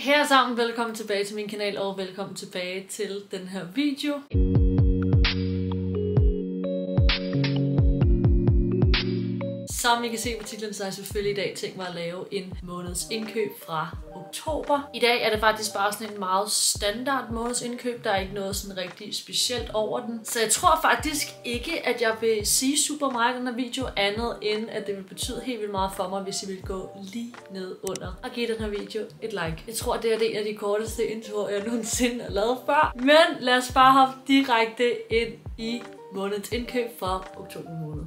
Her sammen, velkommen tilbage til min kanal og velkommen tilbage til den her video. Som I kan se på titlen, så har jeg selvfølgelig i dag tænkt mig at lave en måneds indkøb fra oktober. I dag er det faktisk bare sådan en meget standard måneds indkøb. Der er ikke noget sådan rigtig specielt over den. Så jeg tror faktisk ikke, at jeg vil sige super meget i den her video, andet end at det vil betyde helt vildt meget for mig, hvis I vil gå lige ned under og give den her video et like. Jeg tror, det er en af de korteste introer, jeg nogensinde har lavet før. Men lad os bare hoppe direkte ind i månedens indkøb fra oktober måned.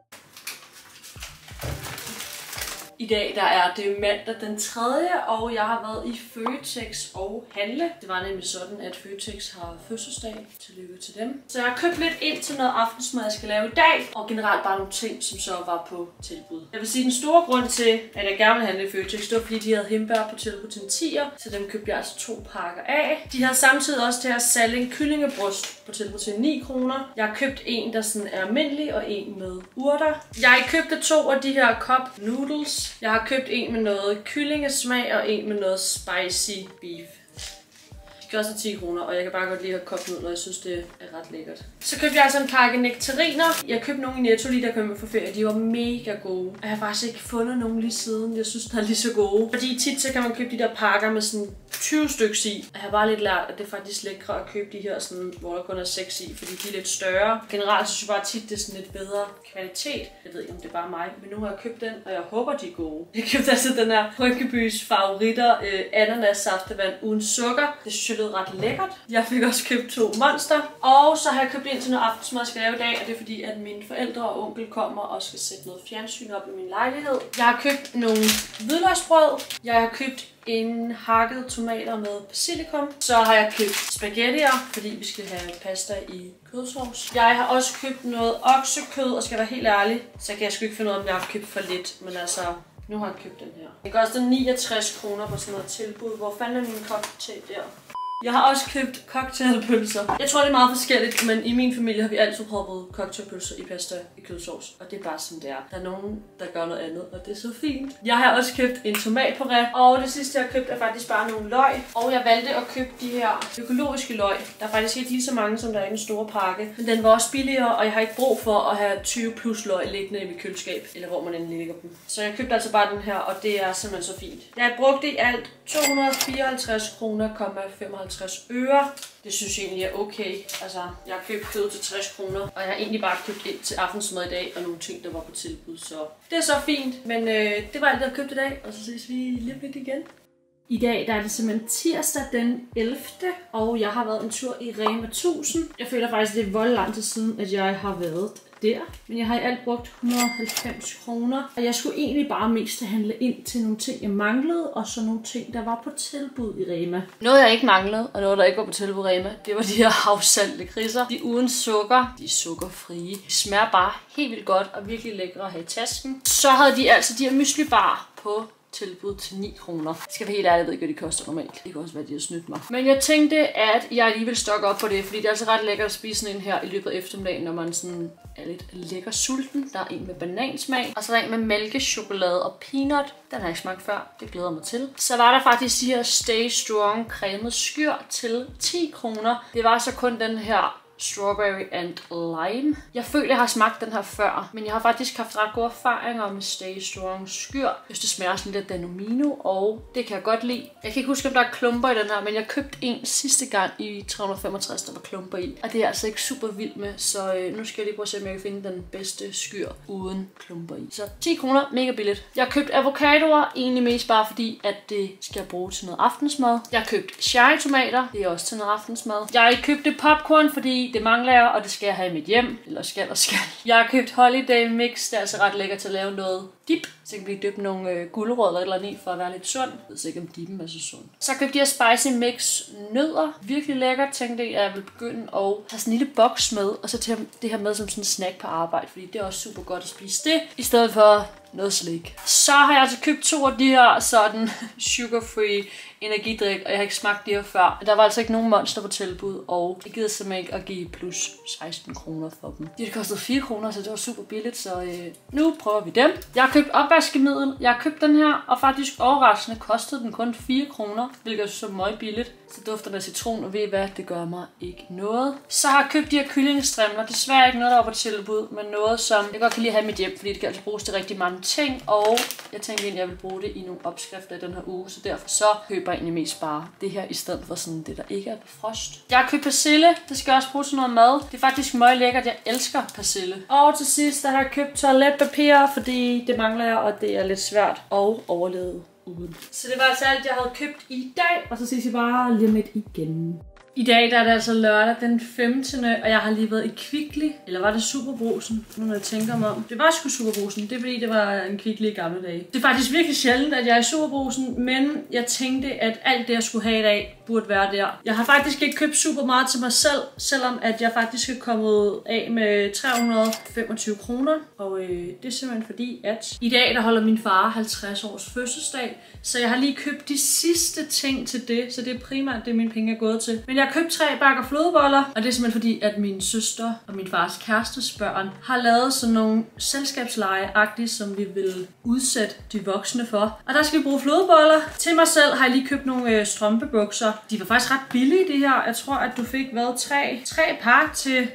I dag der er det mandag den 3. og jeg har været i Føtex og handle. Det var nemlig sådan, at Føtex har fødselsdag. Tillykke til dem. Så jeg har købt lidt ind til noget aftensmad, jeg skal lave i dag. Og generelt bare nogle ting, som så var på tilbud. Jeg vil sige, den store grund til, at jeg gerne vil handle i Føtex, det var fordi, de havde hindbær på tilbud til en 10'er. Så dem købte jeg altså 2 pakker af. De havde samtidig også det her salling kyllingebryst på tilbud til 9 kroner. Jeg har købt en, der sådan er almindelig, og en med urter. Jeg købte 2 af de her cup noodles. Jeg har købt en med noget kyllingesmag og en med noget spicy beef. De koster 10 kroner, og jeg kan bare godt lide at have kopnudler, og jeg synes, det er ret lækkert. Så købte jeg altså en pakke nektariner. Jeg købte nogle i Netto lige, der kom med for ferie. De var mega gode. Jeg har faktisk ikke fundet nogen lige siden. Jeg synes, de er lige så gode. Fordi tit så kan man købe de der pakker med sådan 20 stykker i. Jeg har bare lidt lært, at det er faktisk lækre at købe de her, sådan, hvor der kun er 6 i, fordi de er lidt større. Generelt synes jeg bare tit, det er sådan lidt bedre kvalitet. Jeg ved ikke, om det er bare mig, men nu har jeg købt den, og jeg håber, de er gode. Jeg købte altså den her Rynkebys favoritter ananas saftevand uden sukker. Det synes jeg lød ret lækkert. Jeg fik også købt 2 Monster. Og så har jeg købt ind til noget aftensmad, jeg skal lave i dag, og det er fordi, at mine forældre og onkel kommer og skal sætte noget fjernsyn op i min lejlighed. Jeg har købt nogle hvidløgsbrød. Jeg har købt en hakket tomater med basilikum. Så har jeg købt spaghettier, fordi vi skal have pasta i kødsovs. Jeg har også købt noget oksekød, og skal være helt ærlig, så kan jeg sgu ikke finde ud af, om jeg har købt for lidt. Men altså, nu har jeg købt den her. Det koster 69 kroner på sådan noget tilbud. Hvor fanden er min cocktail der? Jeg har også købt cocktailpølser. Jeg tror, det er meget forskelligt, men i min familie har vi altid proppet cocktailpølser i pasta i kødsovs. Og det er bare sådan, det er. Der er nogen, der gør noget andet, og det er så fint. Jeg har også købt en tomatpuré, og det sidste, jeg har købt, er faktisk bare nogle løg. Og jeg valgte at købe de her økologiske løg. Der er faktisk ikke lige så mange, som der er i den store pakke. Men den var også billigere, og jeg har ikke brug for at have 20 plus løg liggende i mit køleskab, eller hvor man endelig lægger dem. Så jeg købte altså bare den her, og det er simpelthen så fint. Jeg har brugt i alt 254 kroner, 55 øre. Det synes jeg egentlig er okay. Altså, jeg har købt kød til 60 kroner, og jeg har egentlig bare købt ind til aftensmad i dag, og nogle ting, der var på tilbud, så det er så fint. Men det var alt, jeg har købt i dag, og så ses vi lige lidt igen. I dag der er det simpelthen tirsdag den 11. og jeg har været en tur i Rema 1000. Jeg føler faktisk, det er vold lang tid siden, at jeg har været der. Men jeg har i alt brugt 190 kroner. Og jeg skulle egentlig bare mest handle ind til nogle ting, jeg manglede, og så nogle ting, der var på tilbud i Rema. Noget, jeg ikke manglede, og noget, der ikke var på tilbud i Rema, det var de her havsalte kriser. De er uden sukker. De er sukkerfrie. De smager bare helt vildt godt og virkelig lækre at have i tasken. Så havde de altså de her myslibar på tilbud til 9 kroner. Jeg skal være helt ærlig, jeg ved ikke, hvad de koster normalt. Det kan også være, at de har snydt mig. Men jeg tænkte, at jeg alligevel stokke op på det, fordi det er altså ret lækkert at spise sådan en her i løbet af eftermiddagen, når man sådan er lidt lækker sulten. Der er en med banansmag, og så er der en med mælkechokolade og peanut. Den har jeg ikke smagt før. Det glæder mig til. Så var der faktisk de her Stay Strong cremet skyr til 10 kroner. Det var så kun den her Strawberry and Lime. Jeg føler, jeg har smagt den her før, men jeg har faktisk haft ret gode erfaringer med Stay Strong skyr. Jeg synes, det smager sådan lidt Danomino, og det kan jeg godt lide. Jeg kan ikke huske, om der er klumper i den her, men jeg købte en sidste gang i 365, der var klumper i. Og det er jeg altså ikke super vild med, så nu skal jeg lige prøve at se, om jeg kan finde den bedste skyr uden klumper i. Så 10 kroner, mega billigt. Jeg har købt avocadoer, egentlig mest bare fordi, at det skal jeg bruge til noget aftensmad. Jeg har købt cherrytomater, det er også til noget aftensmad. Jeg har købt popcorn, fordi det mangler jeg, og det skal jeg have i mit hjem. Eller skal. Jeg har købt Holiday Mix. Det er altså ret lækkert til at lave noget dip. Så kan vi dyppe nogle gulerødder eller andet i, for at være lidt sund. Jeg ved ikke, om dippen er så sund. Så købte jeg Spicy Mix nødder. Virkelig lækkert. Tænkte jeg, at jeg vil begynde at have sådan en lille boks med, og så tage det her med som sådan en snack på arbejde, fordi det er også super godt at spise det, i stedet for noget slik. Så har jeg altså købt 2 af de her sådan sugar-free energidrik, og jeg har ikke smagt de her før. Der var altså ikke nogen Monster på tilbud, og jeg gider simpelthen ikke at give plus 16 kroner for dem. De har kostet 4 kroner, så det var super billigt, så nu prøver vi dem. Jeg har købt opvaskemiddel. Jeg har købt den her, og faktisk overraskende kostede den kun 4 kroner, hvilket er så meget billigt. Så dufter den af citron, og ved I hvad, det gør mig ikke noget. Så har jeg købt de her kyllingestrimler. Desværre ikke noget, der var på tilbud, men noget, som jeg godt kan lide at have i mit hjem, fordi det kan altså bruges til rigtig mange ting, og jeg tænkte egentlig, at jeg vil bruge det i nogle opskrifter i den her uge, så derfor så køber jeg egentlig mest bare det her, i stedet for sådan det, der ikke er på frost. Jeg har købt persille. Det skal også bruges til noget mad. Det er faktisk meget lækkert. Jeg elsker persille. Og til sidst, der har jeg købt toiletpapir, fordi det mangler jeg, og det er lidt svært at overleve uden. Så det var altså alt, jeg havde købt i dag, og så ses jeg bare lige lidt igen. I dag der er det altså lørdag den 15. og jeg har lige været i Kvickly. Eller var det Superbrugsen? Nu når jeg tænker mig om. Det var sgu Superbrugsen. Det er fordi, det var en Kvickly i gamle dage. Det er faktisk virkelig sjældent, at jeg er i Superbrugsen, men jeg tænkte, at alt det, jeg skulle have i dag, burde være der. Jeg har faktisk ikke købt super meget til mig selv, selvom at jeg faktisk er kommet af med 325 kroner. Og det er simpelthen fordi, at i dag der holder min far 50 års fødselsdag, så jeg har lige købt de sidste ting til det, så det er primært det, mine penge er gået til. Men jeg har købt 3 bakker flødeboller, og det er simpelthen fordi, at min søster og min fars kærestes børn har lavet sådan nogle selskabsleje-agtige, som vi vil udsætte de voksne for. Og der skal vi bruge flødeboller. Til mig selv har jeg lige købt nogle strømpebukser. De var faktisk ret billige, det her. Jeg tror, at du fik hvad? 3 par til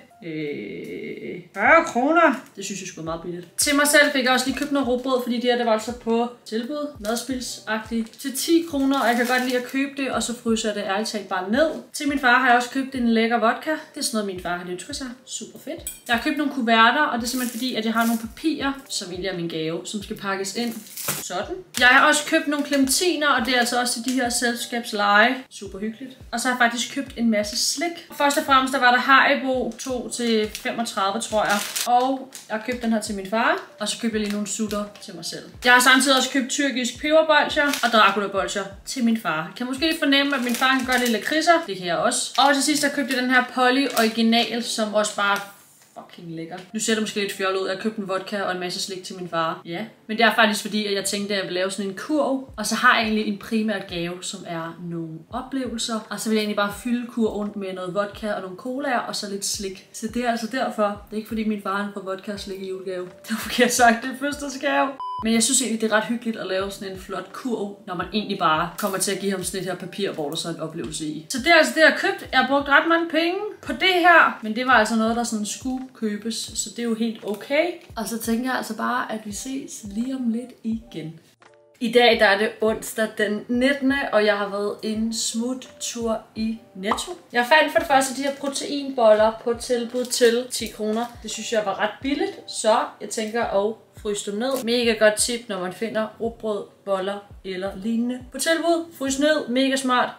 40 kroner. Det synes jeg skulle være meget billigt. Til mig selv fik jeg også lige købt noget rugbrød, fordi det her, det var altså på tilbud. Madspilsagtigt. Til 10 kroner, og jeg kan godt lide at købe det, og så fryser jeg det ærligt talt bare ned. Til min far har jeg også købt en lækker vodka. Det er sådan noget, min far har ønsket sig. Super fedt. Jeg har købt nogle kuverter, og det er simpelthen fordi, at jeg har nogle papirer, som egentlig er min gave, som skal pakkes ind. Sådan. Jeg har også købt nogle klementiner, og det er altså også til de her selskabsleje. Super hyggeligt. Og så har jeg faktisk købt en masse slik. Først og fremmest, der var der Haribo 2 til 35, tror jeg. Og jeg har købt den her til min far. Og så købte jeg lige nogle sutter til mig selv. Jeg har samtidig også købt tyrkisk peberbolcher og Dracula-bolcher til min far. Kan måske fornemme, at min far kan godt lide lakridser. Det kan jeg også. Og til sidst, der købte jeg den her Polly Original, som også bare fucking lækker. Nu ser det måske lidt fjollet ud. Jeg købte en vodka og en masse slik til min far. Ja. Men det er faktisk fordi, at jeg tænkte, at jeg ville lave sådan en kurv. Og så har jeg egentlig en primær gave, som er nogle oplevelser. Og så vil jeg egentlig bare fylde kurven med noget vodka og nogle colaer og så lidt slik. Så det er altså derfor. Det er ikke fordi min far får vodka og slik i julegave. Det var forkert sagt, det er fødselsdagsgave. Men jeg synes egentlig, det er ret hyggeligt at lave sådan en flot kurv, når man egentlig bare kommer til at give ham sådan et her papir, hvor der så er en oplevelse i. Så det er altså det, jeg har købt. Jeg har brugt ret mange penge på det her, men det var altså noget, der sådan skulle købes, så det er jo helt okay. Og så tænker jeg altså bare, at vi ses lige om lidt igen. I dag der er det onsdag den 19. og jeg har været en smuttur i Netto. Jeg fandt for det første de her proteinboller på tilbud til 10 kroner. Det synes jeg var ret billigt, så jeg tænker at fryse dem ned. Mega godt tip, når man finder rugbrød, boller eller lignende på tilbud. Frys ned, mega smart.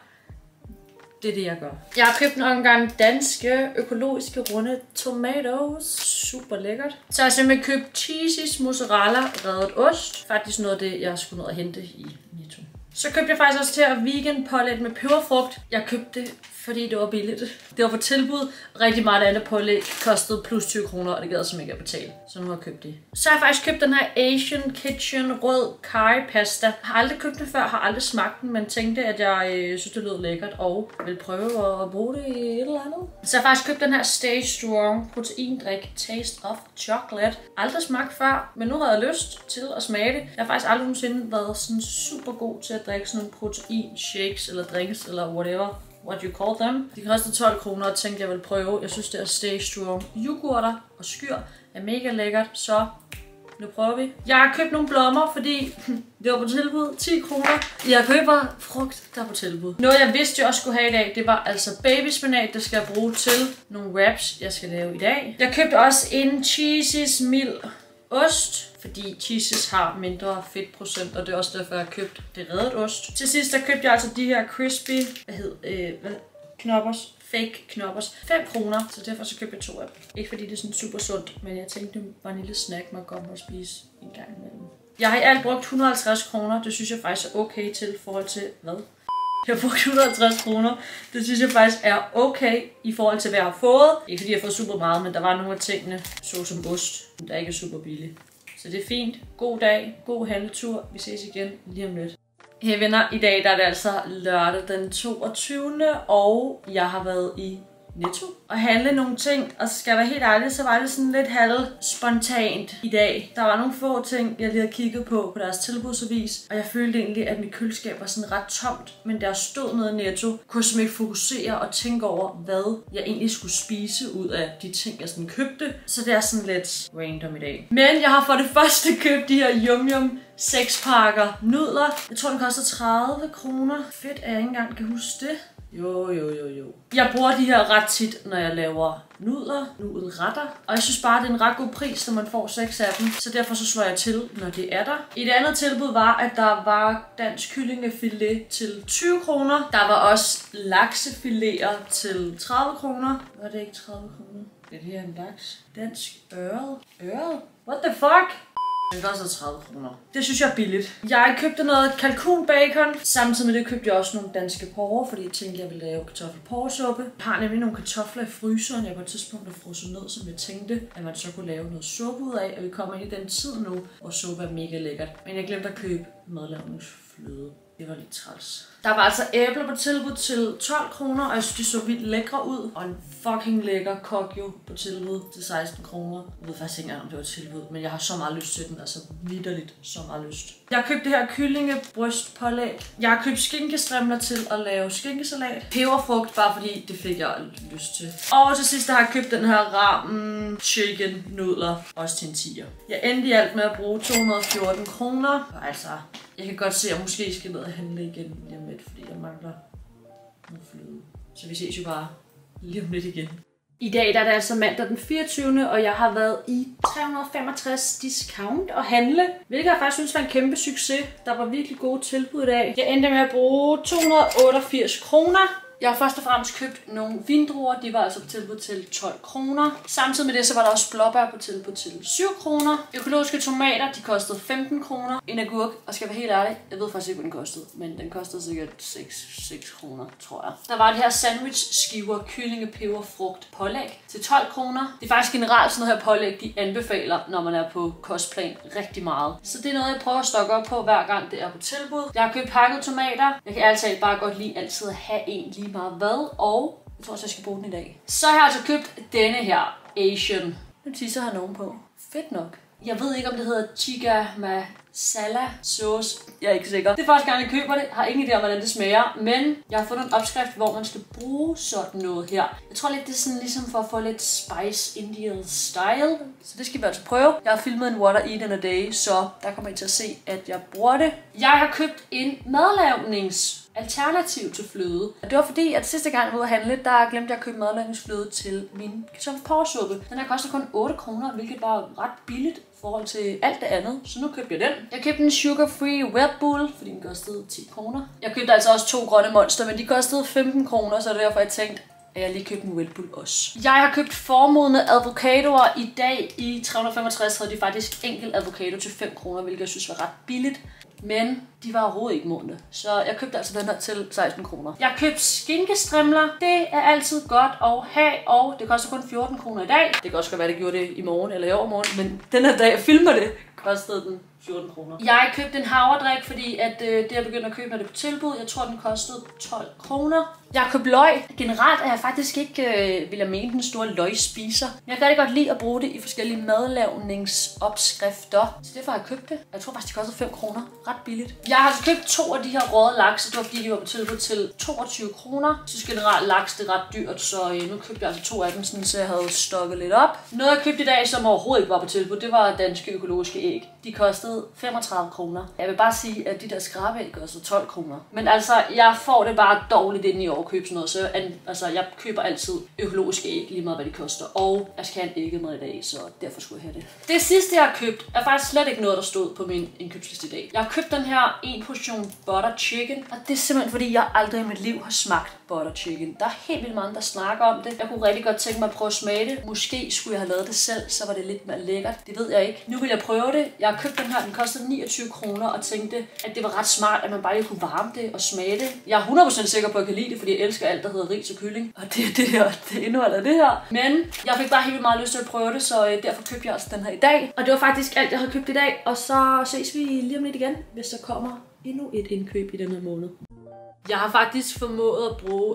Det er det, jeg gør. Jeg har købt en omgang danske, økologiske, runde tomatoes. Super lækkert. Så har jeg simpelthen købt cheesy, mozzarella, reddet ost. Faktisk noget af det, jeg skulle ned og hente i Netto. Så købte jeg faktisk også til at vegan pålæg med peberfrugt. Jeg købte det, fordi det var billigt. Det var på tilbud. Rigtig meget andet pålæg kostede plus 20 kroner, og det gad jeg simpelthen ikke at betale. Så nu har jeg købt det. Så har jeg faktisk købt den her Asian Kitchen rød curry pasta. Jeg har aldrig købt den før, har aldrig smagt den, men tænkte, at jeg synes, det lød lækkert, og vil prøve at bruge det i et eller andet. Så jeg har faktisk købt den her Stay Strong proteindrik Taste of Chocolate. Aldrig smagt før, men nu har jeg lyst til at smage det. Jeg har faktisk aldrig nogensinde været sådan super god til at drikke sådan nogle protein shakes eller drinks eller whatever. What you call them. De koster 12 kroner, og tænkte, jeg vil prøve. Jeg synes, det er Stay Strong yoghurter og skyr er mega lækkert, så nu prøver vi. Jeg har købt nogle blommer, fordi det var på tilbud. 10 kroner. Jeg køber frugt, der er på tilbud. Noget, jeg vidste, jeg også skulle have i dag, det var altså babyspinat, der skal jeg bruge til nogle wraps, jeg skal lave i dag. Jeg købte også en Cheeses mild ost, fordi cheeses har mindre fedtprocent, og det er også derfor, jeg har købt det reddet ost. Til sidst, der købte jeg altså de her crispy, knoppers, fake knoppers, 5 kroner, så derfor så købte jeg 2 af dem. Ikke fordi det er sådan super sundt, men jeg tænkte, det var en lille snack, man godt må spise en gang imellem. Jeg har i alt brugt 150 kroner, det synes jeg faktisk er okay til forhold til, hvad? Jeg har brugt 150 kroner. Det synes jeg faktisk er okay i forhold til, hvad jeg har fået. Ikke fordi jeg har fået super meget, men der var nogle af tingene, såsom ost, der ikke er super billige. Så det er fint. God dag, god handletur. Vi ses igen lige om lidt. Hey venner, i dag der er det altså lørdag den 22. og jeg har været i Netto og handle nogle ting, og skal jeg være helt ærlig, så var det sådan lidt halv spontant i dag. Der var nogle få ting, jeg lige havde kigget på deres tilbudsavis, og jeg følte egentlig, at mit køleskab var sådan ret tomt, men da jeg stod nede i Netto, kunne jeg simpelthen ikke fokusere og tænke over, hvad jeg egentlig skulle spise ud af de ting, jeg sådan købte. Så det er sådan lidt random i dag. Men jeg har for det første købt de her Yum Yum 6 pakker nudler. Jeg tror, den koster 30 kroner. Fedt, at jeg ikke engang kan huske det. Jo. Jeg bruger de her ret tit, når jeg laver nudelretter. Og jeg synes bare, det er en ret god pris, når man får 6 af dem. Så derfor så slår jeg til, når det er der. Et andet tilbud var, at der var dansk kyllingefilet til 20 kroner. Der var også laksefileter til 30 kroner. Var det ikke 30 kroner? Det her er en laks. Dansk øret? What the fuck? Det koster 30 kroner. Det synes jeg er billigt. Jeg købte noget kalkunbacon. Samtidig med det købte jeg også nogle danske porrer, fordi jeg tænkte, jeg ville lave kartoffelporresuppe. Jeg har nemlig nogle kartofler i fryseren, jeg på et tidspunkt har frosset ned, som jeg tænkte, at man så kunne lave noget suppe ud af. Og vi kommer ind i den tid nu, hvor suppe er mega lækkert. Men jeg glemte at købe madlavningsfløde. Det var lidt træls. Der var altså æbler på tilbud til 12 kroner, og jeg synes, de så vildt lækre ud. Og en fucking lækker kokjo på tilbud til 16 kroner. Jeg ved faktisk ikke engang, om det var tilbud, men jeg har så meget lyst til den. Altså vitterligt så meget lyst. Jeg har købt det her kyllingebrystpålæg. Jeg har købt skinkestrimler til at lave skinkesalat. Peberfrugt, bare fordi det fik jeg lyst til. Og til sidst har jeg købt den her ramen chicken nudler, også til en 10'er. Jeg endte i alt med at bruge 214 kroner. Og altså, jeg kan godt se, at jeg måske skal ned og handle igen lige om lidt, fordi jeg mangler noget fløde. Så vi ses jo bare lige om lidt igen. I dag der er det altså mandag den 24. og jeg har været i 365 discount og handle, hvilket jeg faktisk synes var en kæmpe succes. Der var virkelig gode tilbud i dag. Jeg endte med at bruge 288 kroner. Jeg har først og fremmest købt nogle vindruer, de var altså på tilbud til 12 kroner. Samtidig med det, så var der også blåbær på tilbud til 7 kroner. Økologiske tomater, de kostede 15 kroner. En agurk, og skal jeg være helt ærlig, jeg ved faktisk ikke, hvad den kostede, men den kostede sikkert 6 kroner, tror jeg. Der var det her sandwich-skiver, kyllinge, peber, frugt, pålæg til 12 kroner. Det er faktisk generelt sådan noget her pålæg, de anbefaler, når man er på kostplan rigtig meget. Så det er noget, jeg prøver at stokke op på, hver gang det er på tilbud. Jeg har købt hakket tomater. Jeg kan altid bare godt lide altid at have en lige meget hvad, og jeg tror også, jeg skal bruge den i dag. Så har jeg altså købt denne her Asian. Den tisser har nogen på. Fedt nok. Jeg ved ikke, om det hedder tikka masala sauce. Jeg er ikke sikker. Det er første gang, jeg køber det. Jeg har ingen idé om, hvordan det smager. Men jeg har fundet en opskrift, hvor man skal bruge sådan noget her. Jeg tror lidt, det er sådan ligesom for at få lidt spice Indian style. Så det skal vi altså prøve. Jeg har filmet en what I eat in a day, så der kommer I til at se, at jeg bruger det. Jeg har købt en madlavningsalternativ til fløde. Det var fordi, at sidste gang jeg var ude at handle, der glemte jeg at købe madlavningsfløde til min kartoffelporresuppe. Den her koster kun 8 kroner, hvilket var ret billigt i forhold til alt det andet. Så nu købte jeg den. Jeg købte en sugar-free Red Bull, fordi den kostede 10 kroner. Jeg købte altså også 2 grønne Monster, men de kostede 15 kroner, så det er derfor, jeg tænkte, at jeg lige købte en Red Bull også. Jeg har købt formodne avocadoer. I dag i 365 havde de faktisk enkelt avocado til 5 kroner, hvilket jeg synes var ret billigt. Men de var overhovedet ikke modne. Så jeg købte altså den her til 16 kroner. Jeg har købt skinkestrimler. Det er altid godt at have, og det koster kun 14 kroner i dag. Det kan også godt være, det gjorde det i morgen eller i overmorgen, men den her dag, jeg filmer det, kostede den 14 kroner. Jeg købte en havredrik, fordi at det jeg begyndte at købe, når det er på tilbud. Jeg tror, den kostede 12 kroner. Jeg har købt løg. Generelt er jeg faktisk ikke, vil jeg mene, den store løgspiser. Jeg kan rigtig godt lide at bruge det i forskellige madlavningsopskrifter. Så derfor har jeg købt det. Jeg tror faktisk, det kostede 5 kroner. Ret billigt. Jeg har altså købt 2 af de her røde laks. Det var fordi, de var på tilbud til 22 kroner. Jeg synes generelt, laks det er ret dyrt, så nu købte jeg altså 2 af dem, sådan, så jeg havde stokket lidt op. Noget jeg købte i dag, som overhovedet ikke var på tilbud, det var danske økologiske æg. De kostede 35 kroner. Jeg vil bare sige, at de der skrabeæg kostede 12 kroner. Men altså, jeg får det bare dårligt ind i år at købe sådan noget. Så jeg køber altid økologiske æg, lige meget hvad de koster. Og jeg skal have en æggemad i dag, så derfor skulle jeg have det. Det sidste, jeg har købt, er faktisk slet ikke noget, der stod på min indkøbsliste i dag. Jeg har købt den her 1 portion butter chicken. Og det er simpelthen fordi, jeg aldrig i mit liv har smagt butter chicken. Der er helt vildt mange, der snakker om det. Jeg kunne rigtig godt tænke mig at prøve at smage det. Måske skulle jeg have lavet det selv, så var det lidt mere lækkert. Det ved jeg ikke. Nu vil jeg prøve det. Jeg har købt den her her. Den kostede 29 kroner og tænkte, at det var ret smart, at man bare lige kunne varme det og smage det. Jeg er 100% sikker på, at jeg kan lide det, fordi jeg elsker alt, der hedder ris og kylling. Og det er det her, det indeholder det her. Men jeg fik bare helt meget lyst til at prøve det, så derfor købte jeg altså den her i dag. Og det var faktisk alt, jeg havde købt i dag. Og så ses vi lige om lidt igen, hvis der kommer endnu et indkøb i den her måned. Jeg har faktisk formået at bruge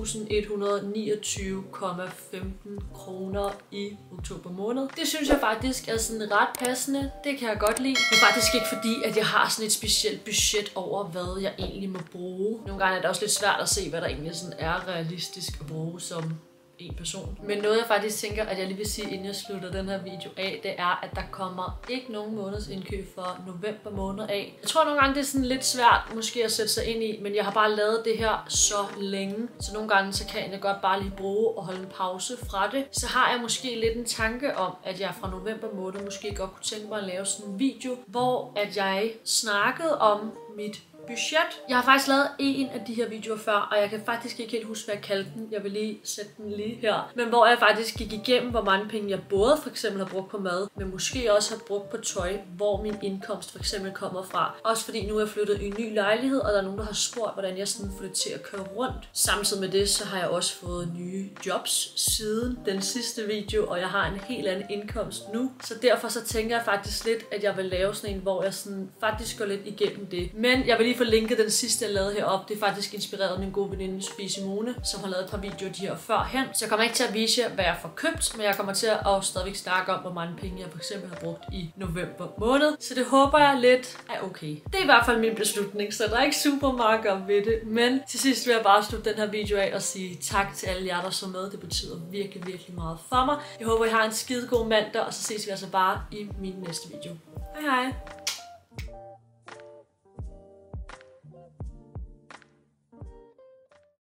1.129,15 kroner i oktober måned. Det synes jeg faktisk er sådan ret passende. Det kan jeg godt lide. Det er faktisk ikke fordi, at jeg har sådan et specielt budget over, hvad jeg egentlig må bruge. Nogle gange er det også lidt svært at se, hvad der egentlig sådan er realistisk at bruge som en person. Men noget jeg faktisk tænker, at jeg lige vil sige, inden jeg slutter den her video af, det er, at der kommer ikke nogen månedsindkøb for november måned af. Jeg tror nogle gange, det er sådan lidt svært måske at sætte sig ind i, men jeg har bare lavet det her så længe, så nogle gange så kan jeg godt bare lige bruge og holde en pause fra det. Så har jeg måske lidt en tanke om, at jeg fra november måned måske godt kunne tænke mig at lave sådan en video, hvor at jeg snakkede om mit budget. Jeg har faktisk lavet en af de her videoer før, og jeg kan faktisk ikke helt huske, hvad jeg kaldte den. Jeg vil lige sætte den lige her. Men hvor jeg faktisk gik igennem, hvor mange penge jeg både for eksempel har brugt på mad, men måske også har brugt på tøj, hvor min indkomst for eksempel kommer fra. Også fordi nu er jeg flyttet i en ny lejlighed, og der er nogen, der har spurgt, hvordan jeg sådan får det til at køre rundt. Samtidig med det, så har jeg også fået nye jobs siden den sidste video, og jeg har en helt anden indkomst nu. Så derfor så tænker jeg faktisk lidt, at jeg vil lave sådan en, hvor jeg sådan faktisk går lidt igennem det. Men jeg vil lige få linket den sidste, jeg lavede heroppe. Det er faktisk inspireret af min gode veninde Sofie Simone, som har lavet et par videoer de her førhen. Så jeg kommer ikke til at vise jer, hvad jeg får købt, men jeg kommer til at stadigvæk snakke om, hvor mange penge jeg for eksempel har brugt i november måned. Så det håber jeg lidt er okay. Det er i hvert fald min beslutning, så der er ikke super meget om ved det. Men til sidst vil jeg bare slutte den her video af og sige tak til alle jer, der så med. Det betyder virkelig, virkelig meget for mig. Jeg håber, I har en skide god mandag, og så ses vi altså bare i min næste video. Hej hej!